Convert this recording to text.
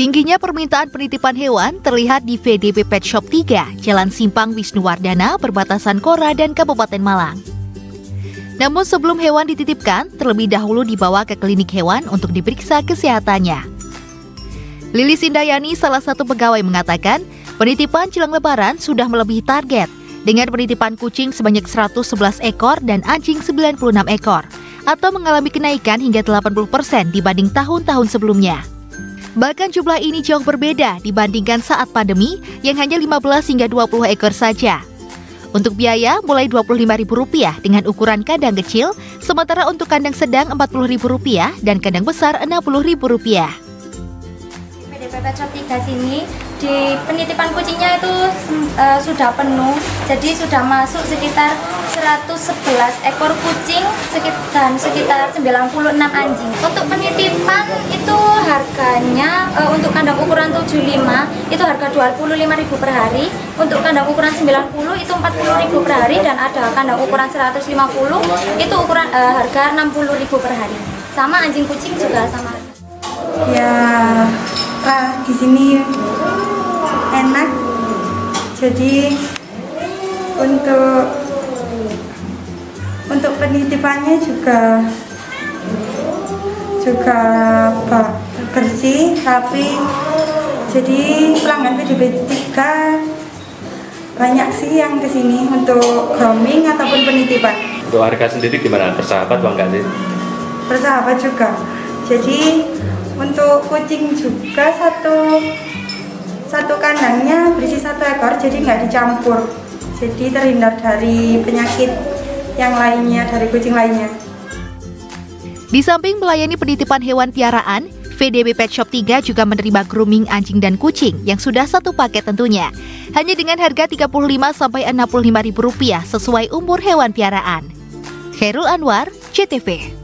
Tingginya permintaan penitipan hewan terlihat di VDB Pet Shop 3, Jalan Simpang Wisnuwardana, perbatasan Kora dan Kabupaten Malang. Namun sebelum hewan dititipkan, terlebih dahulu dibawa ke klinik hewan untuk diperiksa kesehatannya. Lilis Indayani, salah satu pegawai, mengatakan penitipan jelang Lebaran sudah melebihi target dengan penitipan kucing sebanyak 111 ekor dan anjing 96 ekor, atau mengalami kenaikan hingga 80% dibanding tahun-tahun sebelumnya. Bahkan jumlah ini jauh berbeda dibandingkan saat pandemi yang hanya 15 hingga 20 ekor saja. Untuk biaya mulai Rp25.000 dengan ukuran kandang kecil, sementara untuk kandang sedang Rp40.000 dan kandang besar Rp60.000. VDB Pet Shop 3 sini di penitipan kucingnya itu sudah penuh, jadi sudah masuk sekitar 111 ekor kucing dan sekitar 96 anjing. Untuk penitipan itu harganya untuk kandang ukuran 75 itu harga Rp25.000 per hari, untuk kandang ukuran 90 itu Rp40.000 per hari, dan ada kandang ukuran 150 itu ukuran harga Rp60.000 per hari. Sama anjing kucing juga sama. Ya, di sini enak. Jadi untuk penitipannya juga bersih, rapi. Jadi pelanggan VDB 3 banyak sih yang kesini untuk grooming ataupun penitipan. Untuk harga sendiri gimana? Bersahabat bang nggak sih? Bersahabat juga. Jadi untuk kucing juga satu kandangnya berisi 1 ekor, jadi nggak dicampur. Jadi terhindar dari penyakit yang lainnya, dari kucing lainnya. Di samping melayani penitipan hewan piaraan, VDB Pet Shop 3 juga menerima grooming anjing dan kucing yang sudah satu paket tentunya. Hanya dengan harga Rp35 sampai Rp65.000 sesuai umur hewan piaraan. Khairul Anwar, CTV.